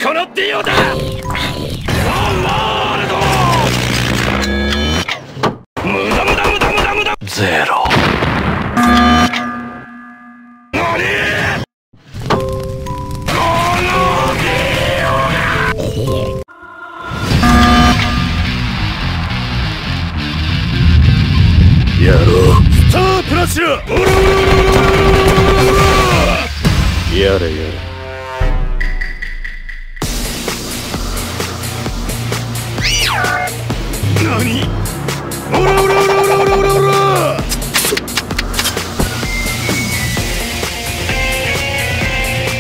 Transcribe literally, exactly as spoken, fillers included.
このディオだ。ワンワールド。無駄無駄無駄無駄無駄。ゼロ。何？このディオが。やろう。スタープラチナ。やれやれ。何？